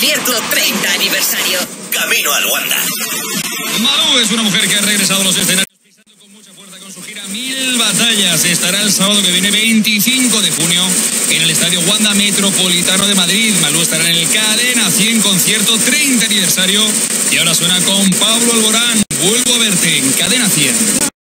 concierto 30 aniversario. Camino al Wanda. Malú es una mujer que ha regresado a los escenarios pisando con mucha fuerza con su gira 1000 batallas. Estará el sábado que viene, 25 de junio, en el Estadio Wanda Metropolitano de Madrid. Malú estará en el Cadena 100 concierto 30 aniversario. Y ahora suena con Pablo Alborán. Vuelvo a verte en Cadena 100.